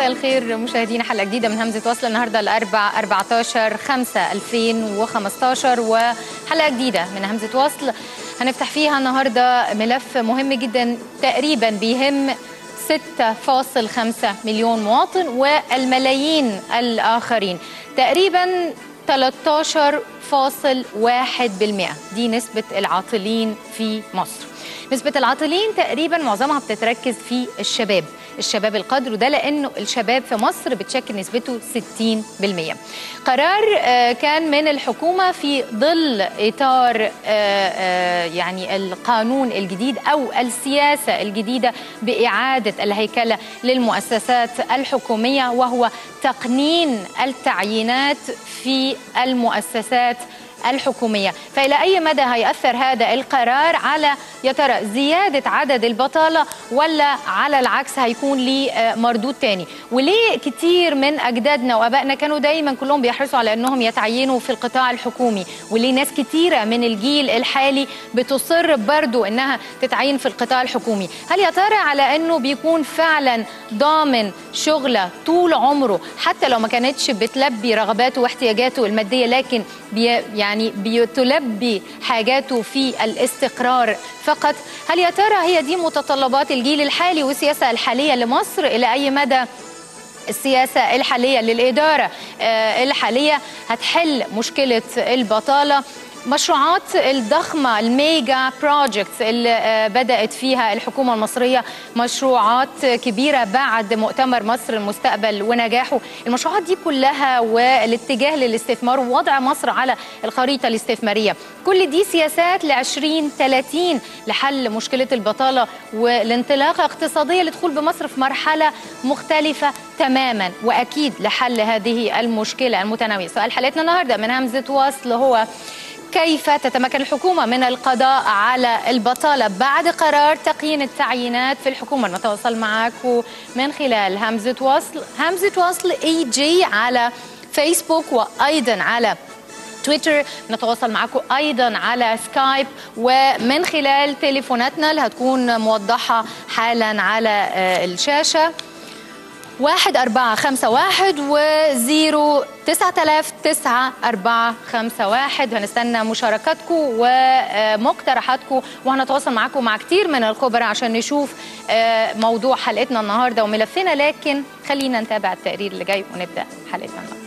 مساء الخير مشاهدينا، حلقة جديدة من همزة وصل النهاردة الأربعاء 14/5/2015 وحلقة جديدة من همزة وصل هنفتح فيها النهاردة ملف مهم جدا تقريبا بيهم 6.5 مليون مواطن والملايين الآخرين، تقريبا 13.1%. دي نسبة العاطلين في مصر. نسبة العاطلين تقريبا معظمها بتتركز في الشباب القدر، وده لأنه الشباب في مصر بتشكل نسبته 60%. قرار كان من الحكومة في ظل إطار يعني القانون الجديد أو السياسة الجديدة بإعادة الهيكلة للمؤسسات الحكومية، وهو تقنين التعيينات في المؤسسات الحكومية. فإلى أي مدى هيأثر هذا القرار على يا ترى زيادة عدد البطالة ولا على العكس هيكون ليه مردود تاني؟ وليه كتير من أجدادنا وأبائنا كانوا دايما كلهم بيحرصوا على أنهم يتعينوا في القطاع الحكومي، وليه ناس كتيرة من الجيل الحالي بتصر برضو أنها تتعين في القطاع الحكومي؟ هل يا ترى على أنه بيكون فعلا ضامن شغلة طول عمره حتى لو ما كانتش بتلبي رغباته واحتياجاته المادية، لكن بتلبي حاجاته في الاستقرار فقط؟ هل يا ترى هي دي متطلبات الجيل الحالي والسياسة الحالية لمصر؟ إلى أي مدى السياسة الحالية للإدارة الحالية هتحل مشكلة البطالة؟ مشروعات الضخمة الميجا بروجكتس اللي بدأت فيها الحكومة المصرية مشروعات كبيرة بعد مؤتمر مصر المستقبل ونجاحه. المشروعات دي كلها والاتجاه للاستثمار ووضع مصر على الخريطة الاستثمارية، كل دي سياسات ل2030 لحل مشكلة البطالة والانطلاقة اقتصادية لدخول بمصر في مرحلة مختلفة تماما، وأكيد لحل هذه المشكلة المتنوعة. سؤال حلقتنا النهاردة من همزة وصل هو: كيف تتمكن الحكومة من القضاء على البطالة بعد قرار تقييم التعيينات في الحكومة؟ نتواصل معكم من خلال همزة وصل EG على فيسبوك وأيضا على تويتر. نتواصل معكم أيضا على سكايب ومن خلال تليفوناتنا اللي هتكون موضحة حالا على الشاشة 1451 و0909451. هنستنى مشاركاتكم ومقترحاتكم وهنتواصل معكم مع كتير من الخبراء عشان نشوف موضوع حلقتنا النهارده وملفنا، لكن خلينا نتابع التقرير اللي جاي ونبدأ حلقتنا النهارده.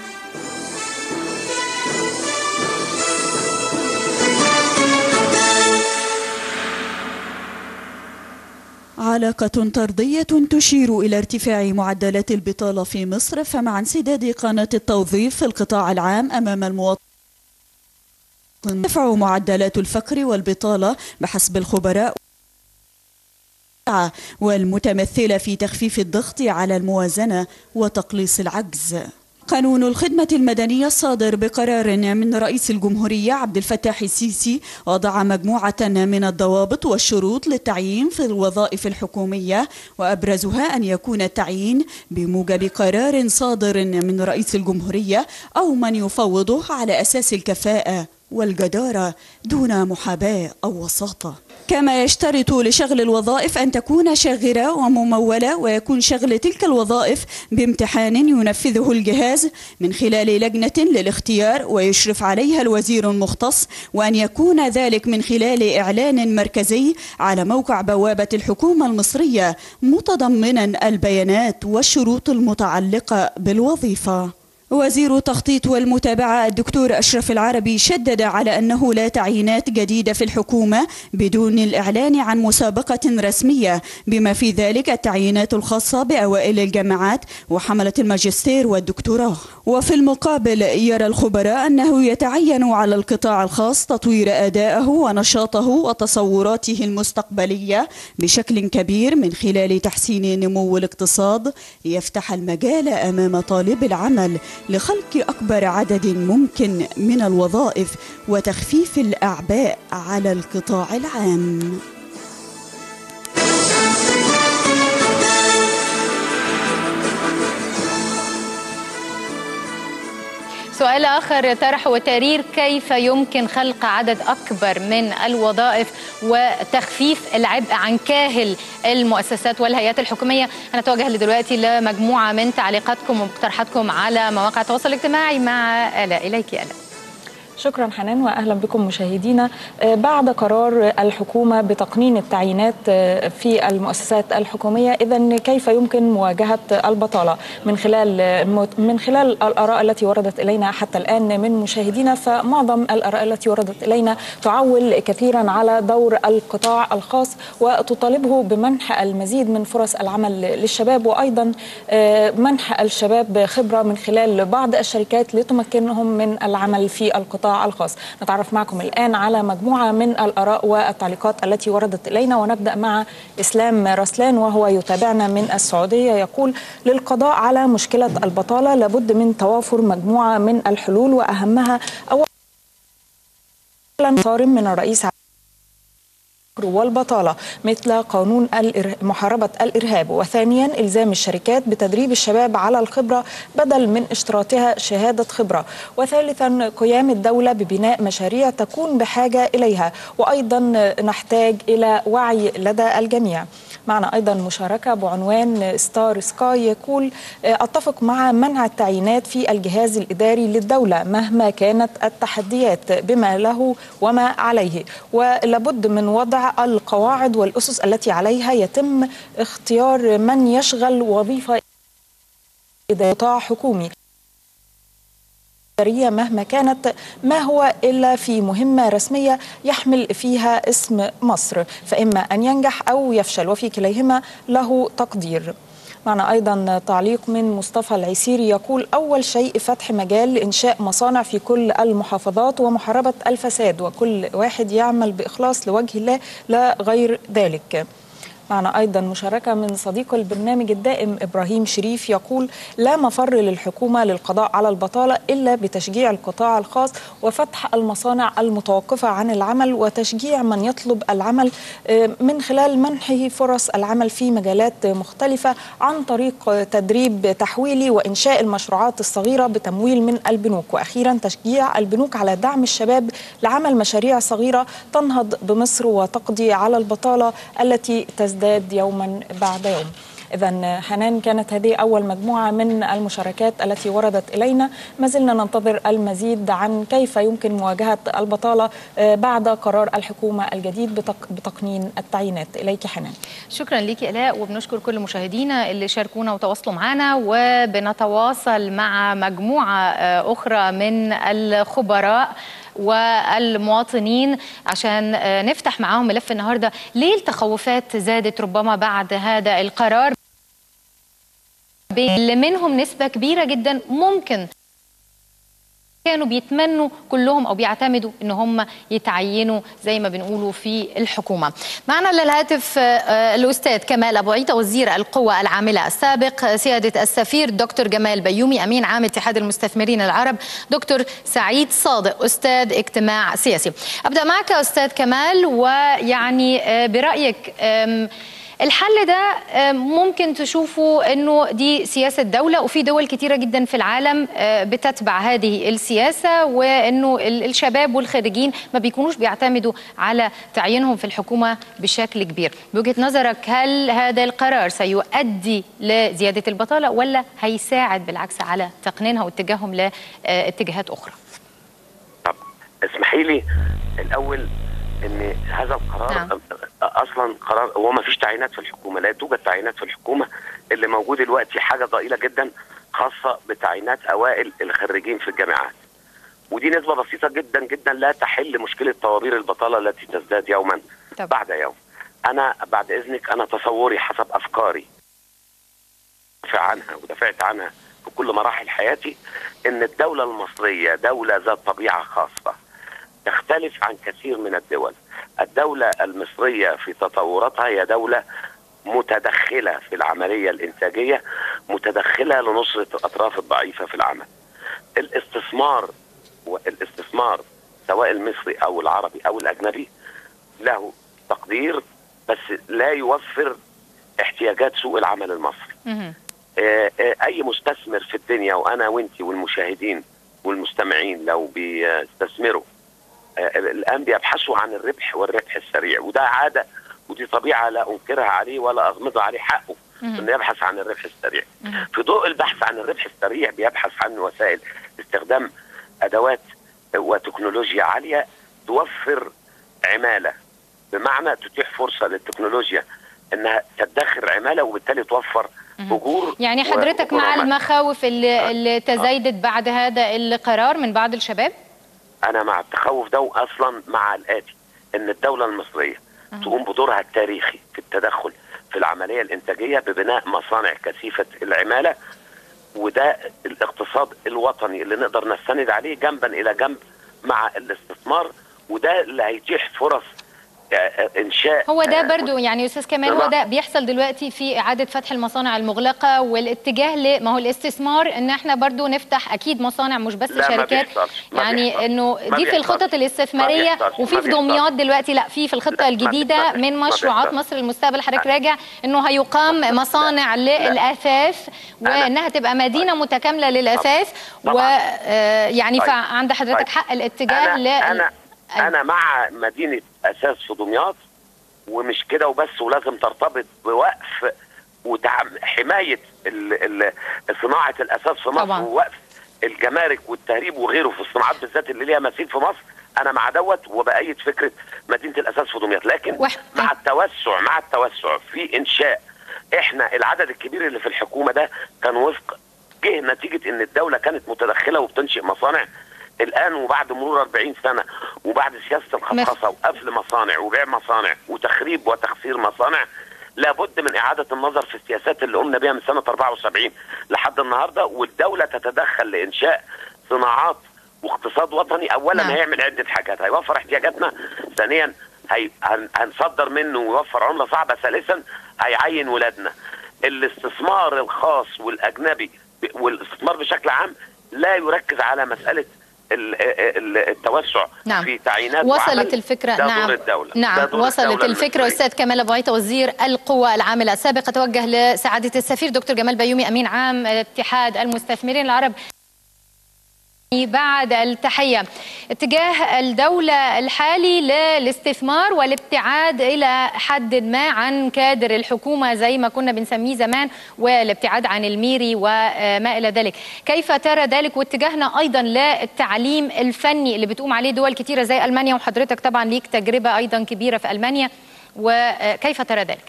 علاقة طردية تشير إلى ارتفاع معدلات البطالة في مصر، فمع انسداد قناة التوظيف في القطاع العام أمام المواطن ترتفع معدلات الفقر والبطالة بحسب الخبراء، والمتمثلة في تخفيف الضغط على الموازنة وتقليص العجز. قانون الخدمة المدنية الصادر بقرار من رئيس الجمهورية عبد الفتاح السيسي وضع مجموعة من الضوابط والشروط للتعيين في الوظائف الحكومية، وأبرزها أن يكون التعيين بموجب قرار صادر من رئيس الجمهورية أو من يفوضه على أساس الكفاءة والجدارة دون محاباة أو وساطة. كما يشترط لشغل الوظائف أن تكون شاغرة وممولة، ويكون شغل تلك الوظائف بامتحان ينفذه الجهاز من خلال لجنة للاختيار ويشرف عليها الوزير المختص، وأن يكون ذلك من خلال إعلان مركزي على موقع بوابة الحكومة المصرية متضمنا البيانات والشروط المتعلقة بالوظيفة. وزير التخطيط والمتابعة الدكتور أشرف العربي شدد على أنه لا تعيينات جديدة في الحكومة بدون الإعلان عن مسابقة رسمية، بما في ذلك التعيينات الخاصة بأوائل الجامعات وحملة الماجستير والدكتوراه. وفي المقابل يرى الخبراء أنه يتعين على القطاع الخاص تطوير أدائه ونشاطه وتصوراته المستقبلية بشكل كبير من خلال تحسين نمو الاقتصاد ليفتح المجال أمام طالب العمل لخلق أكبر عدد ممكن من الوظائف وتخفيف الأعباء على القطاع العام. سؤال آخر طرحه تقرير كيف يمكن خلق عدد أكبر من الوظائف وتخفيف العبء عن كاهل المؤسسات والهيئات الحكومية. هنتوجه دلوقتي لمجموعة من تعليقاتكم ومقترحاتكم على مواقع التواصل الاجتماعي مع آلاء. إليك آلاء. شكرا حنان واهلا بكم مشاهدينا. بعد قرار الحكومه بتقنين التعيينات في المؤسسات الحكوميه، اذا كيف يمكن مواجهه البطاله من خلال الاراء التي وردت الينا حتى الان من مشاهدينا؟ فمعظم الاراء التي وردت الينا تعول كثيرا على دور القطاع الخاص وتطالبه بمنح المزيد من فرص العمل للشباب، وايضا منح الشباب خبره من خلال بعض الشركات لتمكنهم من العمل في القطاع الخاص. نتعرف معكم الآن على مجموعة من الآراء والتعليقات التي وردت إلينا، ونبدأ مع إسلام رسلان وهو يتابعنا من السعودية. يقول: للقضاء على مشكلة البطالة لابد من توافر مجموعة من الحلول، وأهمها أولا صارم من الرئيس والبطالة مثل قانون محاربة الإرهاب، وثانيا إلزام الشركات بتدريب الشباب على الخبرة بدل من اشتراطها شهادة خبرة، وثالثا قيام الدولة ببناء مشاريع تكون بحاجة إليها، وأيضا نحتاج إلى وعي لدى الجميع. معنا أيضا مشاركة بعنوان ستار سكاي يقول: أتفق مع منع التعيينات في الجهاز الإداري للدولة مهما كانت التحديات بما له وما عليه، ولابد من وضع القواعد والأسس التي عليها يتم اختيار من يشغل وظيفة قطاع حكومي مهما كانت، ما هو إلا في مهمة رسمية يحمل فيها اسم مصر، فإما أن ينجح أو يفشل، وفي كليهما له تقدير. معنا أيضا تعليق من مصطفى العسيري يقول: أول شيء فتح مجال لإنشاء مصانع في كل المحافظات ومحاربة الفساد، وكل واحد يعمل بإخلاص لوجه الله لا غير ذلك. معنا أيضا مشاركة من صديق البرنامج الدائم إبراهيم شريف يقول: لا مفر للحكومة للقضاء على البطالة إلا بتشجيع القطاع الخاص وفتح المصانع المتوقفة عن العمل، وتشجيع من يطلب العمل من خلال منحه فرص العمل في مجالات مختلفة عن طريق تدريب تحويلي وإنشاء المشروعات الصغيرة بتمويل من البنوك، وأخيرا تشجيع البنوك على دعم الشباب لعمل مشاريع صغيرة تنهض بمصر وتقضي على البطالة التي تزداد يوما بعد يوم. إذن حنان، كانت هذه أول مجموعة من المشاركات التي وردت إلينا. ما زلنا ننتظر المزيد عن كيف يمكن مواجهة البطالة بعد قرار الحكومة الجديد بتقنين التعيينات. إليك حنان. شكرا لك آلاء، وبنشكر كل مشاهدينا اللي شاركونا وتواصلوا معنا، وبنتواصل مع مجموعة أخرى من الخبراء والمواطنين عشان نفتح معاهم ملف النهارده. ليه التخوفات زادت ربما بعد هذا القرار اللي منهم نسبة كبيرة جدا ممكن كانوا بيتمنوا كلهم او بيعتمدوا ان هم يتعينوا زي ما بنقولوا في الحكومه. معنا للهاتف الاستاذ كمال ابو عيطه وزير القوى العامله السابق، سياده السفير دكتور جمال بيومي امين عام اتحاد المستثمرين العرب، دكتور سعيد صادق استاذ اجتماع سياسي. ابدا معك استاذ كمال، ويعني برايك الحل ده ممكن تشوفوا انه دي سياسة دولة، وفي دول كتيرة جدا في العالم بتتبع هذه السياسة، وانه الشباب والخريجين ما بيكونوش بيعتمدوا على تعيينهم في الحكومة بشكل كبير. بوجهة نظرك هل هذا القرار سيؤدي لزيادة البطالة ولا هيساعد بالعكس على تقنينها واتجاههم لاتجاهات اخرى؟ طب اسمحي لي الاول ان هذا القرار اصلا قرار، هو ما فيش تعيينات في الحكومه، لا توجد تعيينات في الحكومه. اللي موجود دلوقتي حاجه ضئيله جدا خاصه بتعيينات اوائل الخريجين في الجامعات، ودي نسبه بسيطه جدا جدا لا تحل مشكله طوابير البطاله التي تزداد يوما بعد يوم. انا بعد اذنك، انا تصوري حسب افكاري عنها ودافعت عنها في كل مراحل حياتي، ان الدوله المصريه دوله ذات طبيعه خاصه تختلف عن كثير من الدول. الدولة المصرية في تطوراتها هي دولة متدخلة في العملية الإنتاجية، متدخلة لنصرة الأطراف الضعيفة في العمل. الاستثمار سواء المصري أو العربي أو الأجنبي له تقدير، بس لا يوفر احتياجات سوق العمل المصري. أي مستثمر في الدنيا، وأنا وإنتي والمشاهدين والمستمعين لو بيستثمروا الآن بيبحثوا عن الربح والربح السريع، وده عادة ودي طبيعة لا أنكرها عليه ولا أغمض عليه حقه انه يبحث عن الربح السريع. في ضوء البحث عن الربح السريع بيبحث عن وسائل استخدام ادوات وتكنولوجيا عاليه توفر عماله، بمعنى تتيح فرصه للتكنولوجيا انها تدخر عماله وبالتالي توفر اجور. يعني حضرتك مع المخاوف اللي تزايدت بعد هذا القرار من بعض الشباب؟ انا مع التخوف ده، واصلا مع الاتي ان الدوله المصريه تقوم بدورها التاريخي في التدخل في العملية الإنتاجية ببناء مصانع كثيفة العمالة، وده الاقتصاد الوطني اللي نقدر نستند عليه جنبا إلى جنب مع الاستثمار، وده اللي هيتيح فرص انشاء. هو ده برضو يعني استاذ كمال، هو ده بيحصل دلوقتي في اعاده فتح المصانع المغلقه والاتجاه ما هو الاستثمار، ان احنا برضو نفتح اكيد مصانع مش بس شركات، يعني انه دي في الخطط الاستثماريه. وفي دمياط دلوقتي لا في الخطه الجديده من مشروعات مصر المستقبل حضرتك راجع انه هيقام مصانع للاثاث وانها تبقى مدينه متكامله للاثاث، ويعني فعند حضرتك حق الاتجاه أنا مع مدينة أساس في دمياط، ومش كده وبس، ولازم ترتبط بوقف وحماية صناعة الأساس في مصر، ووقف الجمارك والتهريب وغيره في الصناعات بالذات اللي ليها مثيل في مصر. أنا مع دوت وبأيد فكرة مدينة الأساس في دمياط، لكن مع التوسع في إنشاء. إحنا العدد الكبير اللي في الحكومة ده كان وفق جه نتيجة إن الدولة كانت متدخلة وبتنشئ مصانع. الآن وبعد مرور 40 سنة وبعد سياسة الخصخصة وقفل مصانع وبيع مصانع وتخريب وتخسير مصانع، لابد من إعادة النظر في السياسات اللي قمنا بها من سنة 74 لحد النهاردة، والدولة تتدخل لإنشاء صناعات واقتصاد وطني. أولا هيعمل عدة حاجات، هيوفر احتياجاتنا، ثانيا هنصدر منه ويوفر عملة صعبة، ثالثا هيعين ولادنا. الاستثمار الخاص والأجنبي والاستثمار بشكل عام لا يركز على مسألة التوسع في تعيينات وصلت الفكرة. نعم وصلت الفكرة. أستاذ كمال أبو عيطة وزير القوى العاملة السابق، أتوجه لسعادة السفير دكتور جمال بيومي أمين عام اتحاد المستثمرين العرب. بعد التحية، اتجاه الدولة الحالي للاستثمار والابتعاد إلى حد ما عن كادر الحكومة زي ما كنا بنسميه زمان، والابتعاد عن الميري وما إلى ذلك، كيف ترى ذلك؟ واتجاهنا أيضا للتعليم الفني اللي بتقوم عليه دول كتيرة زي ألمانيا، وحضرتك طبعا ليك تجربة أيضا كبيرة في ألمانيا، وكيف ترى ذلك؟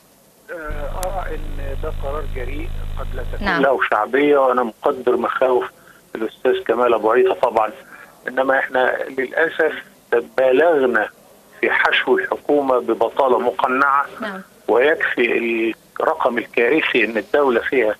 أرى أن ده قرار جريء قد لا تكون له شعبية، وأنا مقدر مخاوف الأستاذ كمال أبو عيطة طبعا، إنما إحنا للأسف بالغنا في حشو الحكومة ببطالة مقنعة. ويكفي الرقم الكارثي إن الدولة فيها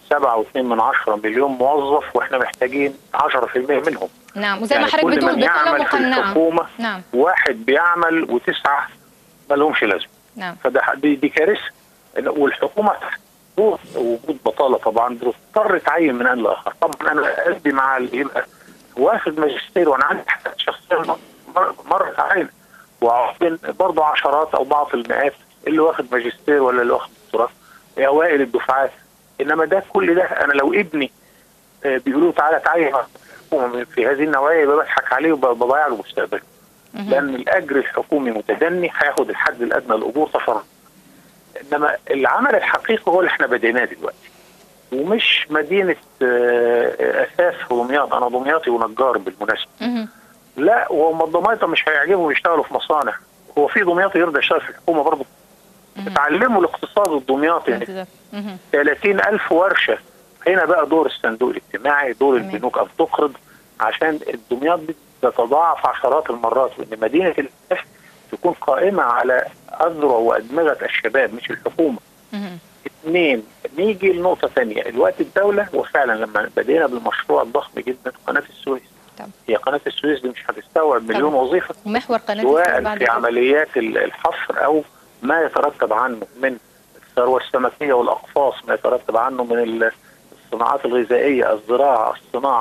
7.2 مليون موظف، وإحنا محتاجين 10% منهم. وزي ما حضرتك بتقول بطالة مقنعة. الحكومة واحد بيعمل و9 ما لهمش لازمة. دي كارثة. والحكومة وجود بطاله طبعا بتضطر تعين من ان لاخر. طبعا انا قلبي مع اللي يبقى واخد ماجستير، وانا عندي حالات شخصيا مرت علينا، وعارفين برضه عشرات او بعض المئات اللي واخد ماجستير ولا اللي واخد دكتوراه اوائل الدفعات. انما ده كل ده انا لو ابني بيقولوا تعالى تعين في هذه النوعيه يبقى بضحك عليه وبضيع له مستقبله. لان الاجر الحكومي متدني، هياخد الحد الادنى للاجور تفرغ. انما العمل الحقيقي هو اللي احنا بديناه دلوقتي، ومش مدينه اساس في دمياط. انا دمياطي ونجار بالمناسبه. لا، وهم الضمايطه مش هيعجبهم يشتغلوا في مصانع. هو في دمياطي يرضى يشتغل في الحكومه برضه؟ اتعلموا الاقتصاد الدمياطي. 30,000 ورشه. هنا بقى دور الصندوق الاجتماعي، دور البنوك ان تقرض، عشان الدمياط دي تتضاعف عشرات المرات، وان مدينه الاساس تكون قائمة على أذرع وأدمغة الشباب مش الحكومة. 2، نيجي لنقطة ثانية. الوقت الدولة وفعلا لما بدينا بالمشروع الضخم جدا قناة السويس. هي قناة السويس دي مش هتستوعب مليون وظيفة، ومحور قناة سواء في عمليات الحفر أو ما يترتب عنه من الثروة السمكية والأقفاص، ما يترتب عنه من الصناعات الغذائية، الزراعة، الصناعة،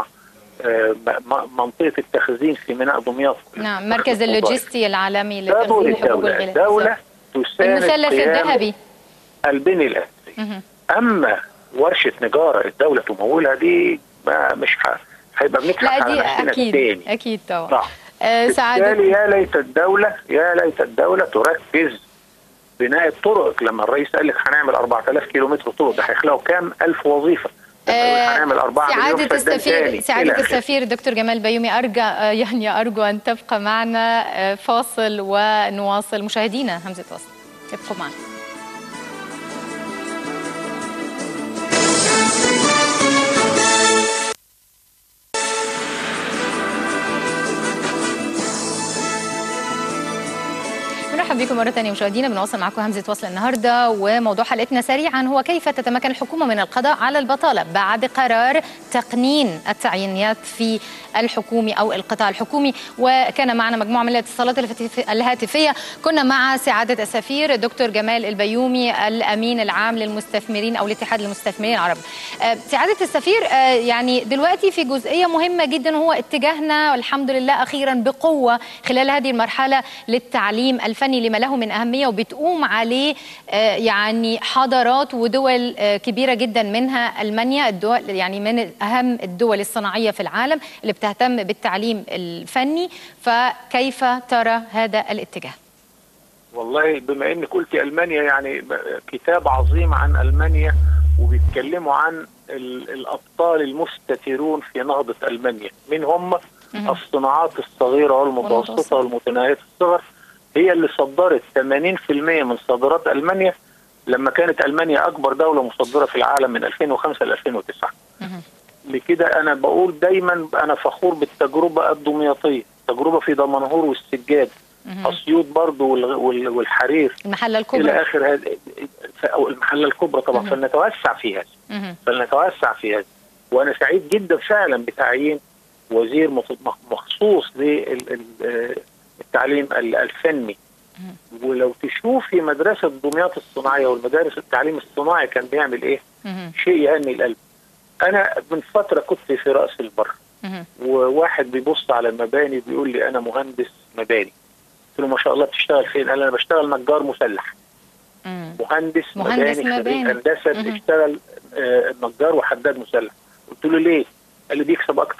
منطقة التخزين في ميناء دمياط. مركز اللوجستي العالمي لتخزين الحبوب والغذاء. دولة تساند المثلث الذهبي، البنية الأساسية. أما ورشة نجارة الدولة تمولها دي مش هيبقى بنضحك على نفسنا تاني. اكيد طبعا. بالتالي يا ليت الدوله تركز بناء الطرق. لما الرئيس قال لك هنعمل 4000 كيلومتر طرق، ده هيخلقوا كام الف وظيفه؟ هنعمل 4 مليون فدان. سعادة السفير دكتور جمال بيومي، أرجو أن تبقى معنا فاصل ونواصل. مشاهدينا همزة وصل، ابقوا معنا. مرحبا بكم مرة ثانية مشاهدينا، بنواصل معكم همزة وصل النهارده، وموضوع حلقتنا سريعا هو كيف تتمكن الحكومة من القضاء على البطالة بعد قرار تقنين التعيينات في الحكومي أو القطاع الحكومي. وكان معنا مجموعة من الاتصالات الهاتفية، كنا مع سعادة السفير دكتور جمال البيومي الأمين العام للمستثمرين أو لاتحاد المستثمرين العرب. سعادة السفير، يعني دلوقتي في جزئية مهمة جدا، هو اتجاهنا والحمد لله أخيرا بقوة خلال هذه المرحلة للتعليم الفني لما له من أهمية، وبتقوم عليه يعني حضارات ودول كبيرة جدا منها ألمانيا، الدول يعني من أهم الدول الصناعية في العالم اللي بتهتم بالتعليم الفني. فكيف ترى هذا الاتجاه؟ والله بما انك قلتي ألمانيا، يعني كتاب عظيم عن ألمانيا وبيتكلموا عن الأبطال المستترون في نهضة ألمانيا. من هم؟ الصناعات الصغيرة والمتوسطة والمتناهية الصغر، هي اللي صدرت 80% من صادرات ألمانيا لما كانت ألمانيا أكبر دولة مصدرة في العالم من 2005 ل 2009. لكده أنا بقول دايما أنا فخور بالتجربة الدمياطية، تجربة في دمنهور والسجاد، أسيوط برضو والحرير، المحلة الكبرى إلى آخر هذا، أو المحلة الكبرى طبعا. فلنتوسع في هذا. وأنا سعيد جدا فعلا بتعيين وزير مخصوص للتعليم الفني. ولو تشوفي مدرسة دمياط الصناعية والمدارس التعليم الصناعي كان بيعمل إيه؟ شيء يهني القلب. أنا من فترة كنت في رأس البر، وواحد بيبص على المباني بيقول لي أنا مهندس مباني. قلت له ما شاء الله بتشتغل فين؟ قال أنا بشتغل نجار مسلح. مهندس مباني خريج هندسة بيشتغل نجار وحداد مسلح. قلت له ليه؟ قال لي بيكسب أكتر.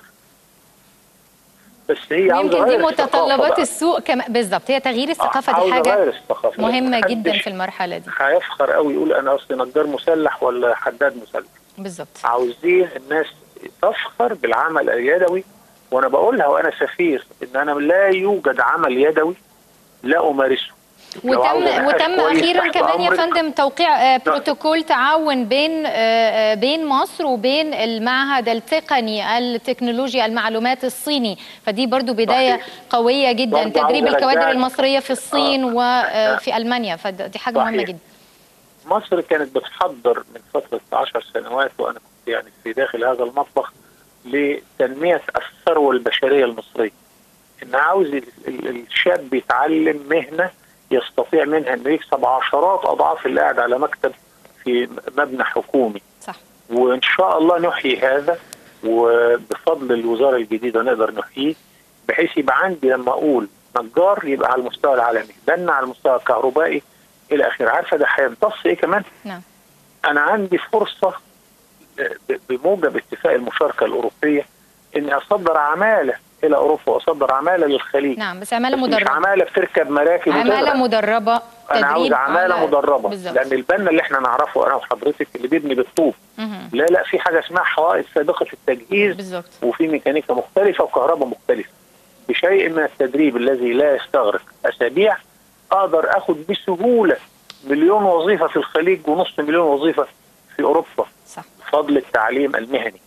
بس هي يمكن دي متطلبات السوق كمان. بالظبط، هي تغيير الثقافة دي حاجة مهمة جدا في المرحلة دي. هيفخر قوي يقول أنا أصلي نجار مسلح ولا حداد مسلح. بالظبط. عاوزين الناس تفخر بالعمل اليدوي. وانا بقولها وانا سفير ان انا لا يوجد عمل يدوي لا امارسه. وتم اخيرا كمان يا فندم توقيع بروتوكول تعاون بين مصر وبين المعهد التقني التكنولوجيا المعلومات الصيني، فدي برضو بدايه قويه جدا، تدريب الكوادر المصريه في الصين وفي المانيا، فدي حاجه مهمه جدا. مصر كانت بتحضر من فتره 10 سنوات، وانا كنت يعني في داخل هذا المطبخ، لتنميه الثروه البشريه المصريه. ان عاوز الشاب يتعلم مهنه يستطيع منها انه يكسب عشرات اضعاف اللي قاعد على مكتب في مبنى حكومي. صح. وان شاء الله نحيي هذا، وبفضل الوزاره الجديده نقدر نحييه، بحيث يبقى عندي لما اقول نجار يبقى على المستوى العالمي، بنا على المستوى الكهربائي الى اخره. عارفه ده هيمتص ايه كمان؟ نعم. انا عندي فرصه بموجب اتفاق المشاركه الاوروبيه اني اصدر عماله الى اوروبا واصدر عماله للخليج. نعم، بس عماله مدربه، مش عماله بتركب مراكب، عماله مدربه. انا عاوز عماله مدربه بالزبط. لان البنا اللي احنا نعرفه انا وحضرتك اللي بيبني بالطوب، لا في حاجه اسمها حوائط سابقه التجهيز بالزبط. وفي ميكانيكا مختلفه وكهرباء مختلفه. بشيء من التدريب الذي لا يستغرق اسابيع اقدر اخد بسهوله 1,000,000 وظيفه في الخليج ونص مليون وظيفه في اوروبا. صح. بفضل التعليم المهني.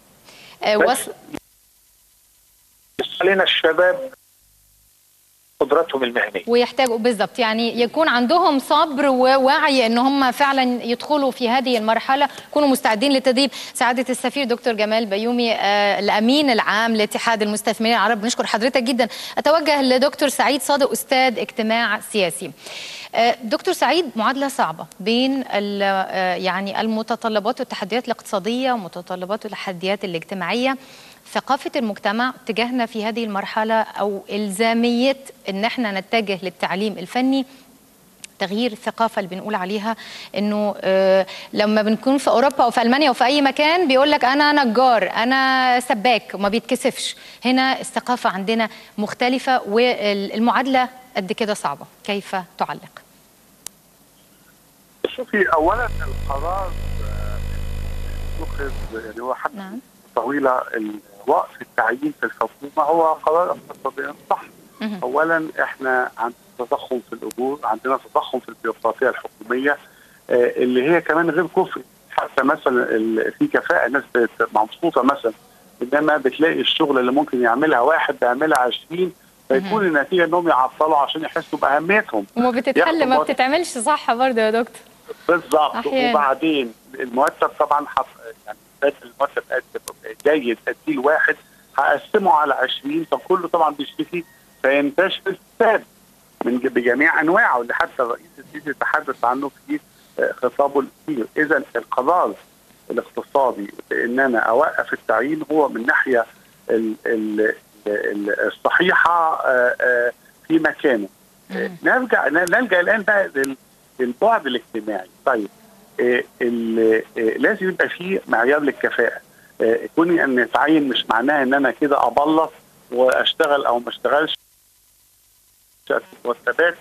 علينا الشباب قدراتهم المهنيه ويحتاجوا بالضبط، يعني يكون عندهم صبر ووعي ان هم فعلا يدخلوا في هذه المرحله، يكونوا مستعدين للتدريب. سعاده السفير دكتور جمال بيومي الامين العام لاتحاد المستثمرين العرب، بنشكر حضرتك جدا. اتوجه لدكتور سعيد صادق استاذ اجتماع سياسي. دكتور سعيد، معادله صعبه بين يعني المتطلبات والتحديات الاقتصاديه ومتطلبات والتحديات الاجتماعيه. ثقافة المجتمع تجاهنا في هذه المرحلة أو إلزامية إن احنا نتجه للتعليم الفني تغيير الثقافة اللي بنقول عليها إنه لما بنكون في أوروبا أو في ألمانيا أو في أي مكان بيقول لك أنا نجار، أنا سباك، وما بيتكسفش. هنا الثقافة عندنا مختلفة والمعادلة قد كده صعبة. كيف تعلق؟ شوفي، أولا القرار اتخذ يعني هو حتى طويلة وقف التعيين في الحكومة هو قرار اقتصادي صح. اولا احنا عندنا تضخم في الاجور، عندنا تضخم في البيروقراطيه الحكوميه اللي هي كمان غير كفء. حتى مثلا في كفاءه ناس مبسوطه مثلا، انما بتلاقي الشغل اللي ممكن يعملها واحد بيعملها 20، فيكون النتيجه انهم يعطلوا عشان يحسوا باهميتهم. وما بتتحل ما بتتعملش صح برضه يا دكتور. بالظبط. وبعدين المرتب طبعا يعني المرتب جيد اديه لواحد هقسمه على 20، فكله طبعا بيشتكي فينتشر الفساد بجميع انواعه اللي حتى الرئيس السيسي تحدث عنه في خطابه الاخير. اذا القرار الاقتصادي بان انا اوقف التعيين هو من الناحيه الصحيحه في مكانه. نلجا الان بقى للبعد الاجتماعي. طيب لازم يبقى فيه معيار للكفاءه. كوني ان اتعين مش معناه ان انا كده ابلط واشتغل او ما اشتغلش. مرتبات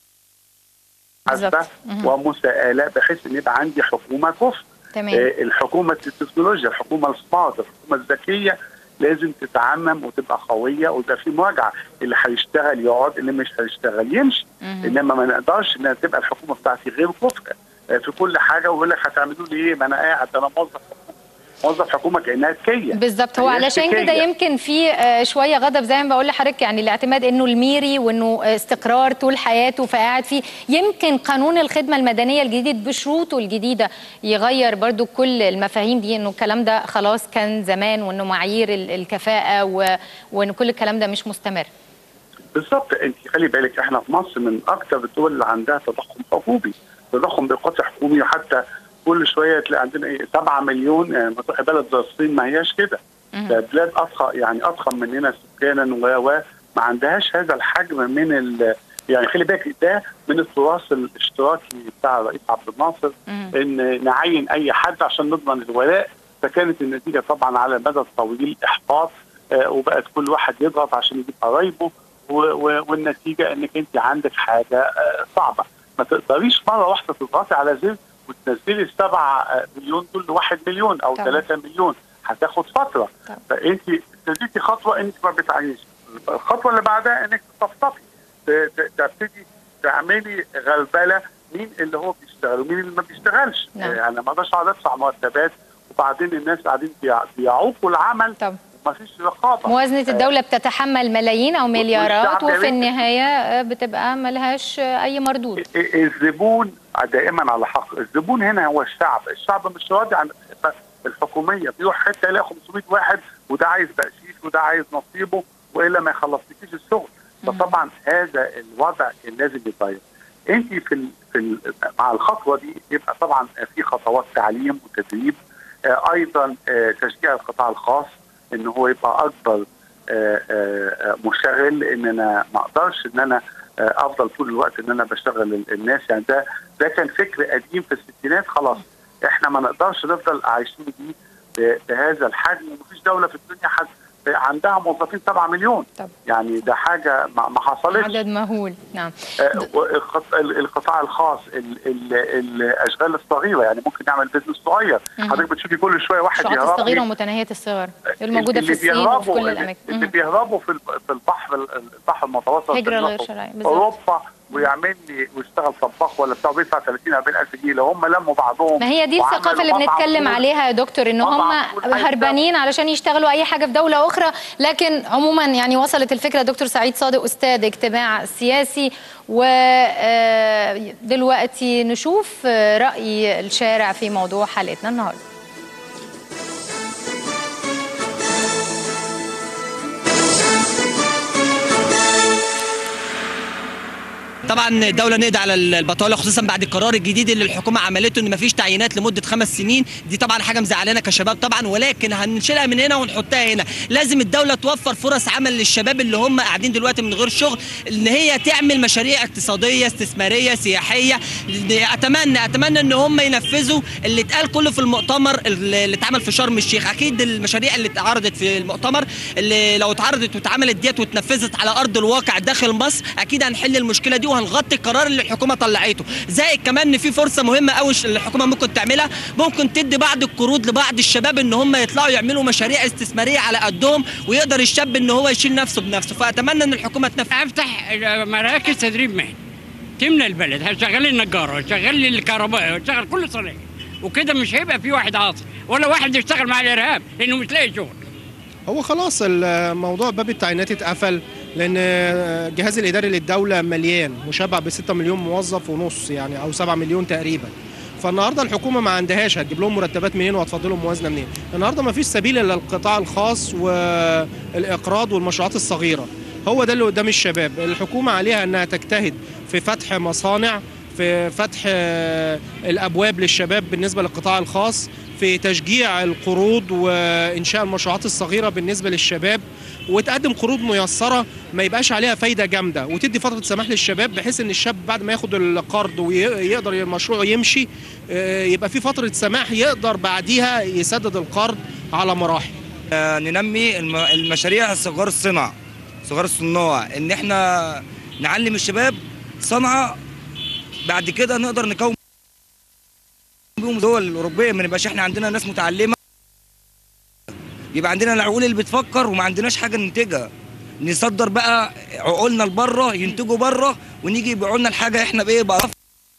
حسبه ومساءله بحيث ان يبقى عندي حكومه كفء. الحكومه التكنولوجيا، الحكومه السمارت، الحكومه الذكيه لازم تتعمم وتبقى قويه ويبقى في مراجعه. اللي هيشتغل يقعد، اللي مش هيشتغل يمشي. انما ما نقدرش ان تبقى الحكومه بتاعتي غير كفء في كل حاجه ويقول لك هتعملوا لي ايه؟ ما انا قاعد، انا موظف حكومه كانها تكيه. بالظبط. هو علشان كده يمكن في شويه غضب زي ما بقول لحضرتك، يعني الاعتماد انه الميري وانه استقرار طول حياته فقاعد فيه. يمكن قانون الخدمه المدنيه الجديد بشروطه الجديده يغير برضو كل المفاهيم دي، انه الكلام ده خلاص كان زمان، وانه معايير الكفاءه وان كل الكلام ده مش مستمر. بالظبط. انت خلي بالك احنا في مصر من اكثر الدول اللي عندها تضخم حكومي، تضخم بقطع حكومي، وحتى كل شويه تلاقي عندنا 7 مليون. يعني ما تروحي بلد زي الصين ما هياش كده. ده بلاد اضخم مننا سكانا وما عندهاش هذا الحجم من يعني خلي بالك ده من التراث الاشتراكي بتاع الرئيس عبد الناصر، ان نعين اي حد عشان نضمن الولاء. فكانت النتيجه طبعا على المدى الطويل احباط، وبقت كل واحد يضغط عشان يجيب قرايبه، والنتيجه انك انت عندك حاجه صعبه. ما تقدريش مره واحده تضغطي على زر وتنزلي 7 مليون دول ل1 مليون او 3 مليون، هتاخد فتره. فانت ابتديتي خطوه انت ما بتعيش، الخطوه اللي بعدها انك تطفطفي، تبتدي تعملي غلبله مين اللي هو بيشتغل ومين اللي ما بيشتغلش. يعني ما اقدرش اقعد ادفع مرتبات وبعدين الناس قاعدين بيعوقوا العمل. ما فيش رقابه. موازنه الدوله بتتحمل ملايين او مليارات، وفي النهايه بتبقى ملهاش اي مردود. الزبون دائما على حق. الزبون هنا هو الشعب مش راضي عن الحكوميه. بيروح حته يلاقي 500 واحد وده عايز بقشيش وده عايز نصيبه والا ما يخلصلكيش الشغل. فطبعا هذا الوضع اللي لازم يتغير. انت مع الخطوه دي يبقى طبعا في خطوات تعليم وتدريب، ايضا تشجيع القطاع الخاص ان هو يبقى اكبر مشغل. ان انا ما اقدرش ان انا افضل طول الوقت ان انا بشتغل الناس. يعني ده كان فكر قديم في الستينات. خلاص احنا ما نقدرش نفضل عايشين بيه بهذا الحجم. ومفيش دوله في الدنيا عندها موظفين 7 مليون. يعني ده حاجه ما حصلتش، عدد مهول. نعم. القطاع الخاص، الاشغال الصغيره، يعني ممكن نعمل بيزنس صغير. حضرتك بتشوفي كل شويه واحد يهرب. الشركات الصغيره ومتناهيه الصغر الموجوده في الصين وفي كل الاماكن. اللي بيهربوا في البحر المتوسط، هجره غير شرعيه اوروبا، ويعمل لي ويشتغل طباخ ولا بتاع بيدفع 30-40 ألف جنيه. لو هم لموا بعضهم. ما هي دي الثقافه اللي بنتكلم عليها يا دكتور، ان هم هربانين علشان يشتغلوا اي حاجه في دوله اخرى. لكن عموما يعني وصلت الفكره. دكتور سعيد صادق، استاذ اجتماع سياسي، ودلوقتي نشوف راي الشارع في موضوع حلقتنا النهارده. طبعا الدوله نقضي على البطاله، خصوصا بعد القرار الجديد اللي الحكومه عملته ان مفيش تعيينات لمده 5 سنين. دي طبعا حاجه مزعلانا كشباب طبعا، ولكن هنشيلها من هنا ونحطها هنا. لازم الدوله توفر فرص عمل للشباب اللي هم قاعدين دلوقتي من غير شغل، ان هي تعمل مشاريع اقتصاديه استثماريه سياحيه. اتمنى ان هم ينفذوا اللي اتقال كله في المؤتمر اللي اتعمل في شرم الشيخ. اكيد المشاريع اللي اتعرضت في المؤتمر اللي لو اتعرضت واتعملت ديت واتنفذت على ارض الواقع داخل مصر، اكيد هنحل المشكله دي وهنغطي القرار اللي الحكومه طلعته. زائد كمان ان في فرصه مهمه قوي الحكومه ممكن تعملها، ممكن تدي بعض القروض لبعض الشباب ان هم يطلعوا يعملوا مشاريع استثماريه على قدهم، ويقدر الشاب ان هو يشيل نفسه بنفسه. فاتمنى ان الحكومه تنفذ. افتح مراكز تدريب مهني تملى البلد، هشغل النجار، هشغل الكهرباء، هشغل كل صنايع، وكده مش هيبقى في واحد عاطل ولا واحد يشتغل مع الارهاب لانه مش لاقي شغل. هو خلاص الموضوع باب التعيينات اتقفل، لان الجهاز الاداري للدوله مليان مشبع ب 6 مليون موظف ونص يعني، او 7 مليون تقريبا. فالنهارده الحكومه ما عندهاش هتجيب لهم مرتبات منين وهتفضل لهم موازنه منين؟ النهارده ما فيش سبيل الا القطاع الخاص والاقراض والمشروعات الصغيره. هو ده اللي قدام الشباب. الحكومه عليها انها تجتهد في فتح مصانع، في فتح الابواب للشباب بالنسبه للقطاع الخاص، في تشجيع القروض وانشاء المشروعات الصغيره بالنسبه للشباب، وتقدم قروض ميسره ما يبقاش عليها فايده جامده، وتدي فتره سماح للشباب بحيث ان الشاب بعد ما ياخد القرض ويقدر المشروع يمشي يبقى في فتره سماح يقدر بعديها يسدد القرض على مراحل. ننمي المشاريع صغار الصناعه، صغار الصناع، ان احنا نعلم الشباب صنعه بعد كده نقدر نكون بيهم الدول الاوروبيه. ما نبقاش احنا عندنا ناس متعلمه يبقى عندنا العقول اللي بتفكر وما عندناش حاجه ننتجها، نصدر بقى عقولنا لبره ينتجوا بره ونيجي يبيعوا لنا الحاجه احنا بايه بقى.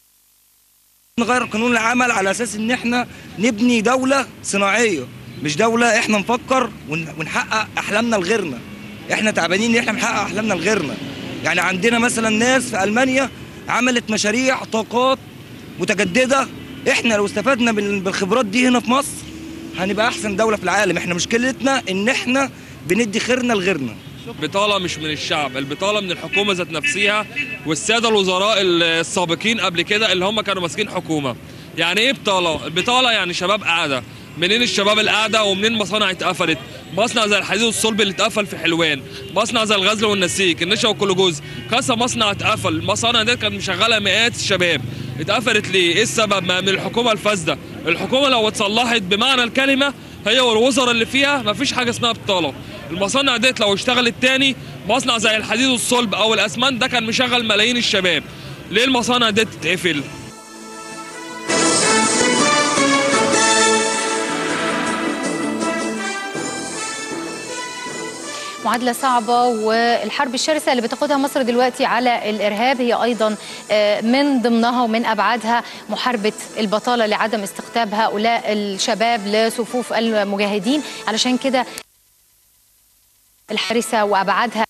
نغير قانون العمل على اساس ان احنا نبني دوله صناعيه، مش دوله احنا نفكر ونحقق احلامنا لغيرنا. احنا تعبانين ان احنا بنحقق احلامنا لغيرنا. يعني عندنا مثلا ناس في المانيا عملت مشاريع طاقات متجدده، احنا لو استفدنا بالخبرات دي هنا في مصر هنبقى احسن دوله في العالم. احنا مشكلتنا ان احنا بندي خيرنا لغيرنا. البطاله مش من الشعب، البطاله من الحكومه ذات نفسها والساده الوزراء السابقين قبل كده اللي هم كانوا ماسكين حكومه. يعني ايه بطاله؟ البطاله يعني شباب قاعده. منين الشباب القاعده ومنين مصانع اتقفلت؟ مصنع زي الحديد والصلب اللي اتقفل في حلوان، مصنع زي الغزل والنسيج، النشا وكل كذا مصنع اتقفل. المصانع دي كانت مشغله مئات الشباب، اتقفلت ليه؟ ايه السبب؟ ما من الحكومه الفاسده. الحكومه لو اتصلحت بمعنى الكلمه هي والوزراء اللي فيها مفيش حاجه اسمها بطاله. المصانع ديت لو اشتغلت تاني، مصنع زي الحديد والصلب او الاسمنت ده كان مشغل ملايين الشباب. ليه المصانع ديت تتقفل؟ معادلة صعبة، والحرب الشرسة اللي بتاخدها مصر دلوقتي على الإرهاب هي أيضا من ضمنها ومن أبعادها محاربة البطالة لعدم استقطاب هؤلاء الشباب لصفوف المجاهدين. علشان كده الحرسة وأبعادها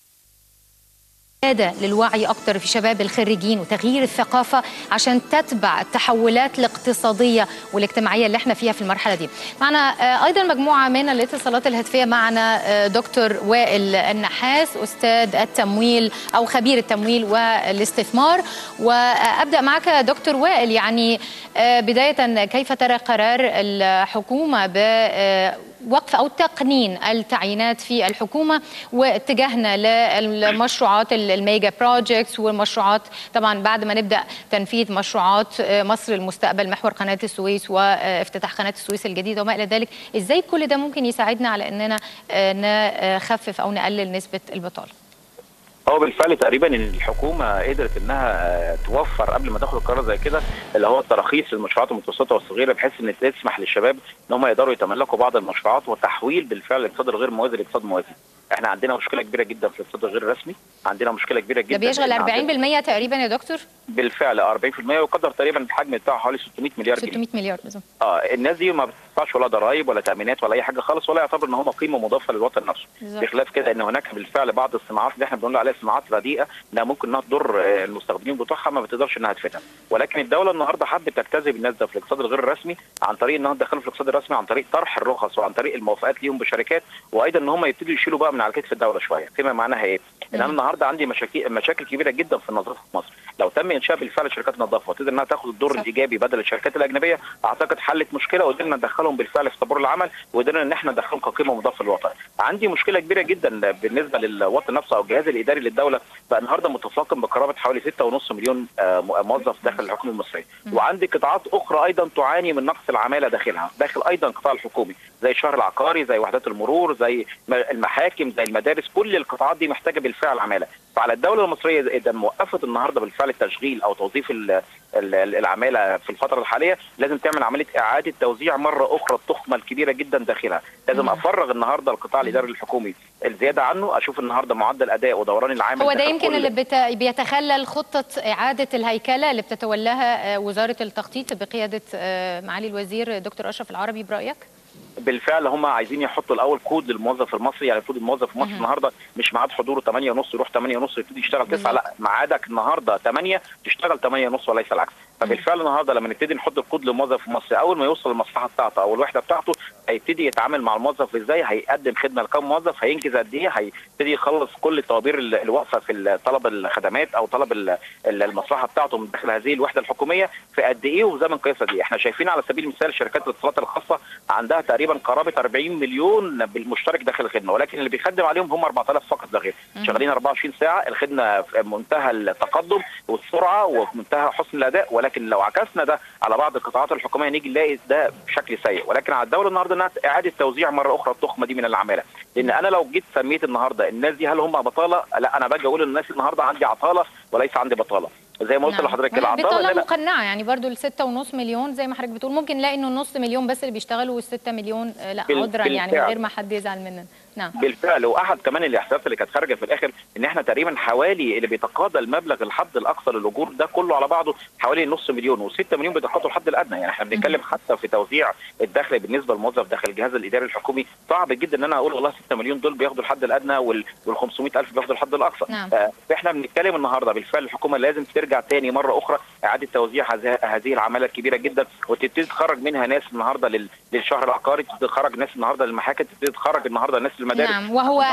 للوعي أكتر في شباب الخريجين وتغيير الثقافة عشان تتبع التحولات الاقتصادية والاجتماعية اللي احنا فيها في المرحلة دي. معنا أيضا مجموعة من الاتصالات الهاتفية. معنا دكتور وائل النحاس أستاذ التمويل أو خبير التمويل والاستثمار. وأبدأ معك دكتور وائل، يعني بداية كيف ترى قرار الحكومة بوقف أو تقنين التعيينات في الحكومة واتجاهنا للمشروعات الميجا بروجيكتس والمشروعات طبعا بعد ما نبدأ تنفيذ مشروعات مصر المستقبل، محور قناة السويس وافتتاح قناة السويس الجديدة وما إلى ذلك؟ إزاي كل ده ممكن يساعدنا على أننا نخفف أو نقلل نسبة البطالة؟ هو بالفعل تقريبا ان الحكومه قدرت انها توفر قبل ما تاخد قرار زي كده اللي هو التراخيص للمشروعات المتوسطه والصغيره، بحيث ان تسمح للشباب ان هم يقدروا يتملكوا بعض المشروعات وتحويل بالفعل الاقتصاد الغير موازي لاقتصاد موازي. احنا عندنا مشكله كبيره جدا في الاقتصاد الغير الرسمي، عندنا مشكله كبيره جدا. ده بيشغل 40% تقريبا يا دكتور؟ بالفعل 40%، ويقدر تقريبا الحجم بتاعه حوالي 600 مليار جنيه. 600 مليار بالظبط. الناس دي ما بيدفعش ولا ضرائب ولا تامينات ولا اي حاجه خالص، ولا يعتبر ان هم قيمه مضافه للوطن نفسه. بخلاف كده ان هناك بالفعل بعض الصناعات اللي احنا بنقول عليها صناعات رديئه انها ممكن انها تضر المستخدمين بتوعها، ما بتقدرش انها تفيدها. ولكن الدوله النهارده حابه تجتذب الناس ده في الاقتصاد الغير الرسمي عن طريق انها تدخلهم في الاقتصاد الرسمي عن طريق طرح الرخص وعن طريق الموافقات ليهم بشركات، وايضا ان هم يبتدوا يشيلوا بقى من على كتف الدوله شويه. فيما معناها ايه؟ ان انا النهارده عندي مشاكل كبيره جدا في النظافه في مصر. لو تم انشاء بالفعل شركات نظافه وتقدر انها تاخد الدور الايجابي بدل الشركات الاجنبيه، اعتقد حلت مشكله وقدرنا ندخلهم بالفعل في طابور العمل، وقدرنا ان احنا ندخلهم كقيمه مضافه للوطن. عندي مشكله كبيره جدا بالنسبه للوطن نفسه او الجهاز الاداري للدوله، بقى النهارده متفاقم بقرابه حوالي 6.5 مليون موظف داخل الحكومه المصريه، وعندي قطاعات اخرى ايضا تعاني من نقص العماله داخلها، داخل ايضا القطاع الحكومي زي الشهر العقاري، زي وحدات المرور، زي المحاكم، زي المدارس. كل القطاعات دي محتاجه بالفعل عماله. فعلى الدوله المصريه اذا وقفت النهارده بالفعل التشغيل او توظيف العماله في الفتره الحاليه، لازم تعمل عمليه اعاده توزيع مره اخرى التخمه الكبيره جدا داخلها. لازم افرغ النهارده القطاع الاداري الحكومي الزياده عنه، اشوف النهارده معدل اداء ودوران العامل. هو ده يمكن اللي بيتخلل خطه اعاده الهيكله اللي بتتولاها وزاره التخطيط بقياده معالي الوزير دكتور اشرف العربي برايك؟ بالفعل هم عايزين يحطوا الاول كود للموظف المصري، يعني المفروض الموظف في مصر النهارده مش ميعاد حضوره 8:30 يروح 8:30 يبتدي يشتغل 9، لا ميعادك النهارده 8 تشتغل 8:30 وليس العكس. فبالفعل النهارده لما نبتدي نحط الكود للموظف في مصر، اول ما يوصل المصلحه بتاعته او الوحده بتاعته هيبتدي يتعامل مع الموظف ازاي، هيقدم خدمه لكم موظف، هينجز قد ايه، هيبتدي يخلص كل الطوابير الواقفه في طلب الخدمات او طلب المصلحه بتاعته من داخل هذه الوحده الحكوميه في قد ايه وزمن قياسه دي. احنا شايفين على سبيل المثال شركات الاتصالات الخاصه عندها تقريبا قرابه 40 مليون بالمشترك داخل الخدمه، ولكن اللي بيخدم عليهم هم 4000 فقط لا غير، شغالين 24 ساعه، الخدمه في منتهى التقدم والسرعه وفي منتهى حسن الاداء. ولكن لو عكسنا ده على بعض القطاعات الحكوميه نيجي نلاقي ده بشكل سيء. ولكن على الدوله النهارده انها اعاده توزيع مره اخرى التخمه دي من العماله، لان انا لو جيت سميت النهارده الناس دي هل هم بطاله؟ لا، انا باجي اقول الناس النهارده عندي عطاله وليس عندي بطاله. زي ما قلت لحضرتك كده بطاله مقنعه، يعني برضو ال 6.5 مليون زي ما حضرتك بتقول ممكن نلاقي انه نص مليون بس اللي بيشتغلوا وال6 مليون لا عذرا يعني من غير ما حد يزعل مننا. نعم بالفعل. واحد كمان الاحصائيات اللي كانت خارجه في الاخر ان احنا تقريبا حوالي اللي بيتقاضى المبلغ الحد الاقصى للاجور ده كله على بعضه حوالي نص مليون، و6 مليون بيتقاضوا الحد الادنى. يعني احنا بنتكلم حتى في توزيع الدخل بالنسبه للموظف داخل الجهاز الاداري الحكومي صعب جدا ان انا اقول والله 6 مليون دول بياخدوا الحد الادنى وال500,000 بياخدوا الحد الاقصى. نعم. فاحنا بنتكلم النهارده بالفعل الحكومه لازم ترجع تاني مره اخرى اعاده توزيع هذه العماله الكبيره جدا، وتبتدي تخرج منها ناس النهارده للشهر العقاري، تبتدي تخرج ناس النهارده للمحاكم، تبتدي تخرج النهارده ناس للمدارس. نعم. وهو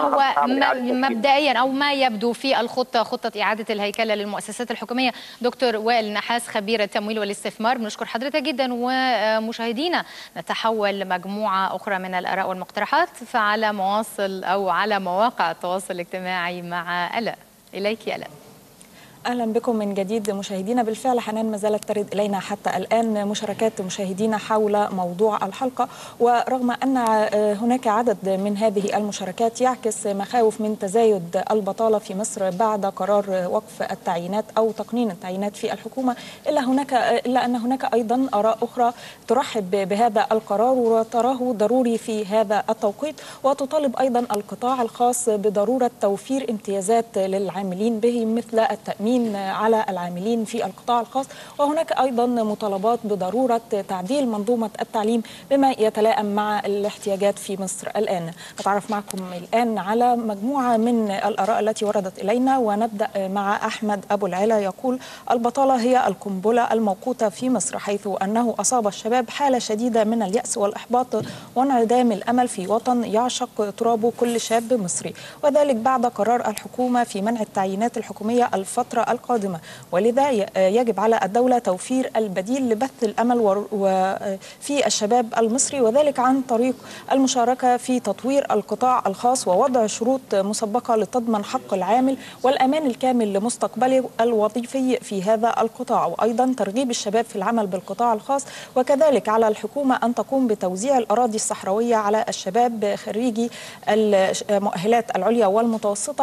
مبدئيا او ما يبدو في الخطه خطه اعاده الهيكله للمؤسسات الحكوميه. دكتور وائل نحاس خبير التمويل والاستثمار، بنشكر حضرتك جدا. ومشاهدينا نتحول لمجموعه اخرى من الاراء والمقترحات فعلى مواصل او على مواقع التواصل الاجتماعي مع آلاء. اليك يا آلاء. أهلا بكم من جديد مشاهدينا. بالفعل حنان ما زالت ترد إلينا حتى الآن مشاركات مشاهدينا حول موضوع الحلقة، ورغم أن هناك عدد من هذه المشاركات يعكس مخاوف من تزايد البطالة في مصر بعد قرار وقف التعيينات أو تقنين التعيينات في الحكومة، إلا أن هناك أيضا آراء أخرى ترحب بهذا القرار وتراه ضروري في هذا التوقيت، وتطالب أيضا القطاع الخاص بضرورة توفير امتيازات للعاملين به مثل التأمين على العاملين في القطاع الخاص. وهناك أيضا مطالبات بضرورة تعديل منظومة التعليم بما يتلائم مع الاحتياجات في مصر الآن. نتعرف معكم الآن على مجموعة من الآراء التي وردت إلينا، ونبدأ مع أحمد أبو العلا. يقول: البطالة هي القنبلة الموقوتة في مصر، حيث أنه أصاب الشباب حالة شديدة من اليأس والإحباط وانعدام الأمل في وطن يعشق ترابه كل شاب مصري، وذلك بعد قرار الحكومة في منع التعيينات الحكومية الفترة القادمة. ولذا يجب على الدولة توفير البديل لبث الأمل في الشباب المصري، وذلك عن طريق المشاركة في تطوير القطاع الخاص ووضع شروط مسبقة لتضمن حق العامل والأمان الكامل لمستقبله الوظيفي في هذا القطاع، وأيضا ترغيب الشباب في العمل بالقطاع الخاص. وكذلك على الحكومة أن تقوم بتوزيع الأراضي الصحراوية على الشباب خريجي المؤهلات العليا والمتوسطة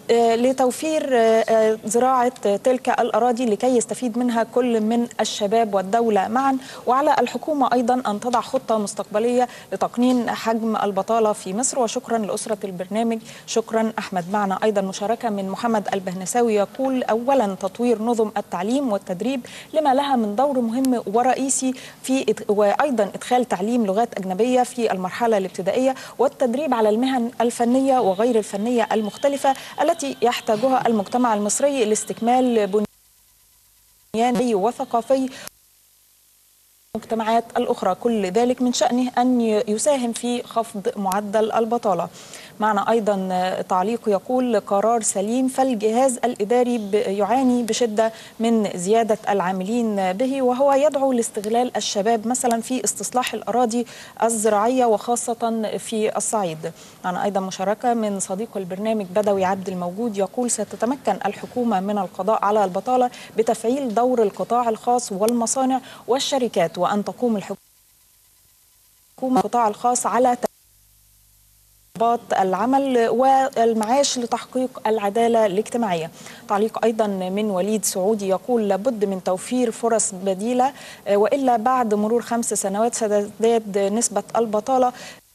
لتوفير زراعة تلك الأراضي لكي يستفيد منها كل من الشباب والدولة معا. وعلى الحكومة أيضا أن تضع خطة مستقبلية لتقنين حجم البطالة في مصر. وشكرا لأسرة البرنامج. شكرا أحمد. معنا أيضا مشاركة من محمد البهنساوي يقول: أولا تطوير نظم التعليم والتدريب لما لها من دور مهم ورئيسي وأيضا إدخال تعليم لغات أجنبية في المرحلة الابتدائية والتدريب على المهن الفنية وغير الفنية المختلفة التي يحتاجها المجتمع المصري لاستكمال بنياني وثقافي المجتمعات الأخرى. كل ذلك من شأنه أن يساهم في خفض معدل البطالة. معنا أيضا تعليق يقول: قرار سليم، فالجهاز الإداري يعاني بشدة من زيادة العاملين به، وهو يدعو لاستغلال الشباب مثلا في استصلاح الأراضي الزراعية وخاصة في الصعيد. معنا أيضا مشاركة من صديق البرنامج بدوي عبد الموجود يقول: ستتمكن الحكومة من القضاء على البطالة بتفعيل دور القطاع الخاص والمصانع والشركات، وأن تقوم الحكومة القطاع الخاص على العمل والمعاش لتحقيق العدالة الاجتماعية. تعليق أيضا من وليد سعودي يقول: لابد من توفير فرص بديلة، وإلا بعد مرور 5 سنوات ستزداد نسبة البطالة،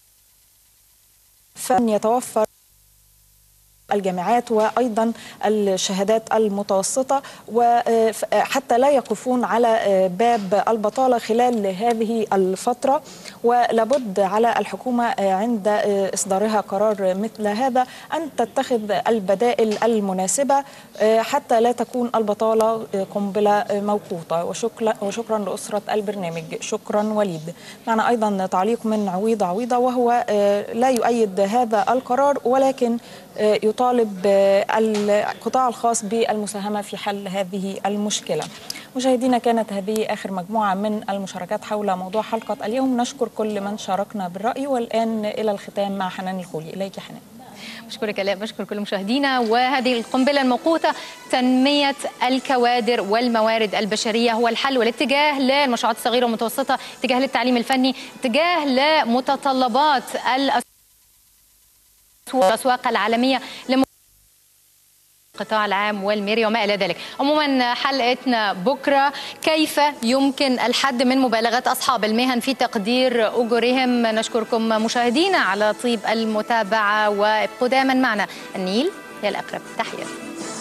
فأن يتوفر الجامعات وأيضا الشهادات المتوسطة، وحتى لا يقفون على باب البطالة خلال هذه الفترة. ولابد على الحكومة عند إصدارها قرار مثل هذا أن تتخذ البدائل المناسبة حتى لا تكون البطالة قنبلة موقوتة. وشكرا لأسرة البرنامج. شكرا وليد. معنا أيضا تعليق من عويضة وهو لا يؤيد هذا القرار، ولكن يطالب القطاع الخاص بالمساهمة في حل هذه المشكلة. مشاهدينا، كانت هذه آخر مجموعة من المشاركات حول موضوع حلقة اليوم. نشكر كل من شاركنا بالرأي، والآن إلى الختام مع حنان الخولي. إليك حنان. بشكرك آلاء، بشكر كل مشاهدينا. وهذه القنبلة الموقوتة: تنمية الكوادر والموارد البشرية هو الحل، والاتجاه للمشروعات الصغيرة والمتوسطة، اتجاه للتعليم الفني، اتجاه لمتطلبات الأسواق العالمية القطاع العام والميري وما إلى ذلك. عموما حلقتنا بكرة: كيف يمكن الحد من مبالغات أصحاب المهن في تقدير أجورهم. نشكركم مشاهدينا على طيب المتابعة، وابقوا دائما معنا. النيل هي الأقرب. تحياتي.